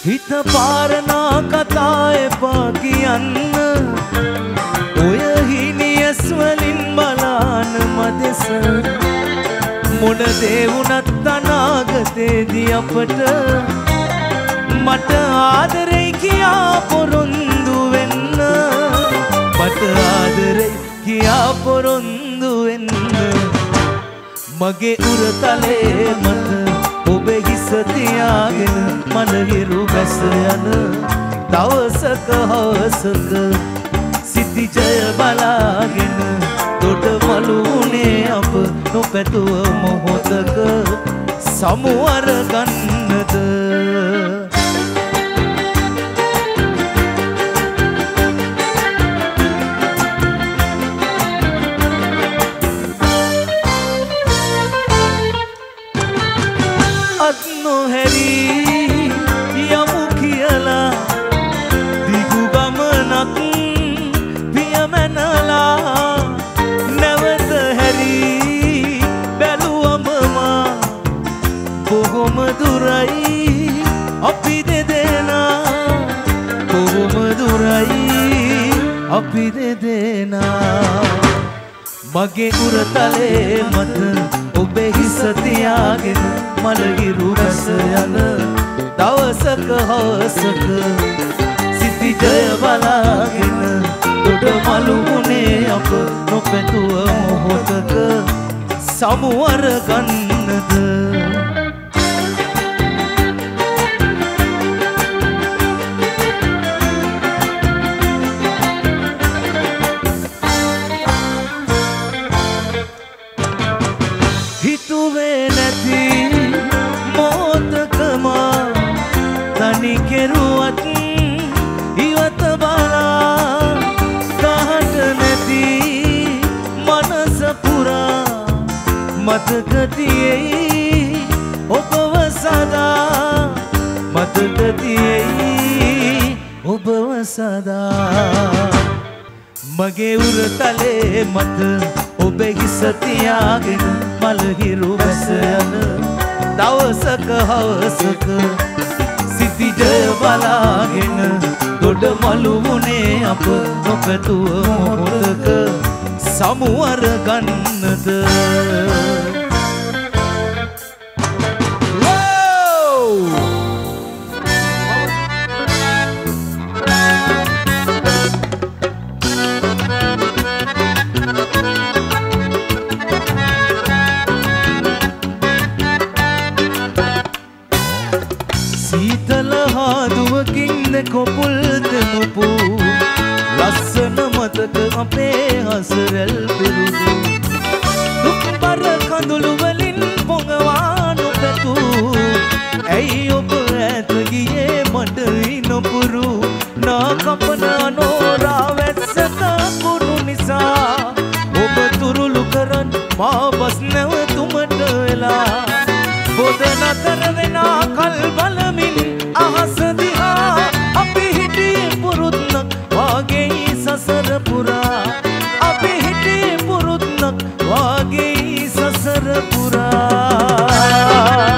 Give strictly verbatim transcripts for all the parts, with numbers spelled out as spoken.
හිත පාරනා කතා එපා කියන්න ඔය හිනියස් වලින් බලාන මදෙස මොන දේ වුණත් අනාගතේදී අපට මට ආදරේ කියා පොරොන්දු වෙන්න මට ආදරේ කියා පොරොන්දු වෙන්න මගේ උරතලේ මත ඔබේ හිස තියාගෙන මනහිරු බැස යන දවසක හවසක සිටිජය බලාගෙන දොඩ මළුනේ අප නොපැතුව මොහොතක සමුවර ගන්නද අපි දෙදෙනා මගේ උරතලේ මත ඔබේ හිස තියාගෙන මලහිරු රස යන දවසක හවසක සිටිජය බලාගෙන දොඩ මළුනේ අප නොපැතුව මොහොතක සමුවර ගන්නද මතකතියෙයි ඔබව සදා මතකතියෙයි ඔබව සදා මගේ උරතලේ මත ඔබේ හිස තියාගෙන මලහිරු බැස යන දවසක හවසක සිටිජය බලාගෙන දොඩ මළුනේ අප නොපැතුව මොහොතක සමුවර ගන්නද සීතල හාදුවකින් කොපුල් දෙමුපු ලස්සන මතක අපේ හසරැල් පිරුදු දුක්බර කඳුළු වලින් පොඟවා නොපැතු ඇයි ඔබ ඈත ගියේ මට නොපුරු නා කපන නෝරා වැස්සක කුණු නිසා ඔබ තුරුළු කරන් මා බස් නැවතුමට වෙලා බොද නතර වෙනා කල් බලමින් අහස දිහා අපි හිටියේ පුරුද්දක් වාගේ සසර පුරා අපි හිටියේ පුරුද්දක් වාගේ සසර පුරා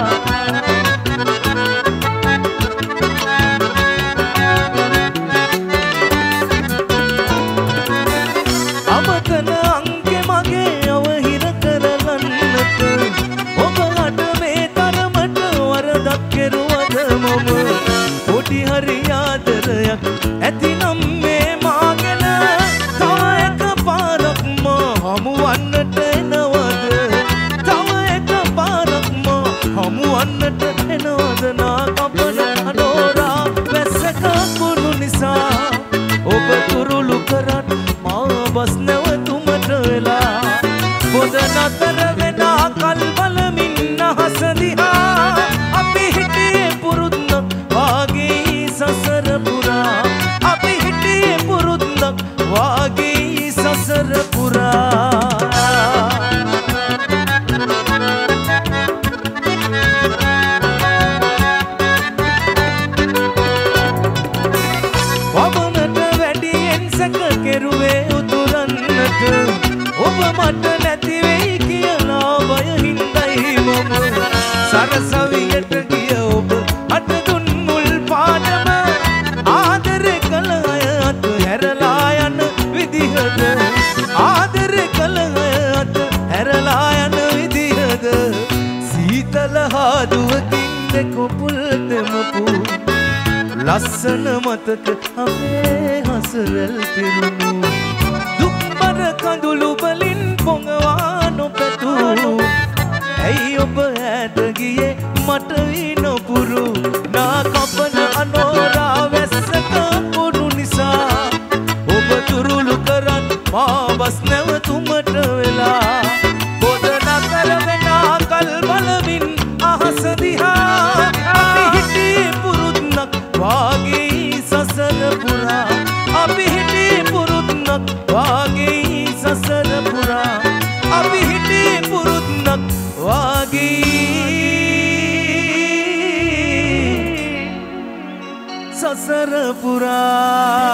අමතන අංගේ මගේ අවහිර කරලන්නට ඔබලට මේ තරමට වරදක් කෙරුවද මම පොඩි හරි ආදරයක් ඇතිනම් මේ මාගෙන තව එක පාරක් මා හමුවන්නට එනවද තව එක පාරක් මා හමුවන්නට එනවද නා කපන අනෝරා වැස්සක කුණු නිසා ඔබ තුරුළු කරත් මා බස් නැවතුමට වෙලා පොද නතර වෙනා කල් බලමින් අහස දිහා අපි හිටියේ පුරුද්දක් වාගේ සසර පුරා අපි හිටියේ පුරුද්දක් වාගේ සසර පුරා වමනට වැඩියෙන් සැක කෙරුවේ උතුරන්නට ඔබ මට නැති වෙයි කියලා බය හින්දයි මම සරසවියට ගිය ඔබ අත දුන් මුල් පාට හිතල හාදුවකින් දෙකොපුල් තෙමපු ලස්සන මතක අපේ හසරල් පිරුණු දුක්බර කඳුළු වලින් පොඟවා නොපැතු ඇයි ඔබ ඈත ගියේ මට නොපුරු නා කපන අනෝරා වැස්සක පොඩු නිසා ඔබ තුරුළු කරන් මා බස් නැවතුමට වෙලා පොද නතර වෙනා කල් බලමින් අහස දිහා අපි හිටියේ පුරුද්දක් වාගේ සසර පුරා අපි හිටියේ පුරුද්දක් වාගේ සසර පුරා අපි හිටියේ පුරුද්දක් වාගේ සසර පුරා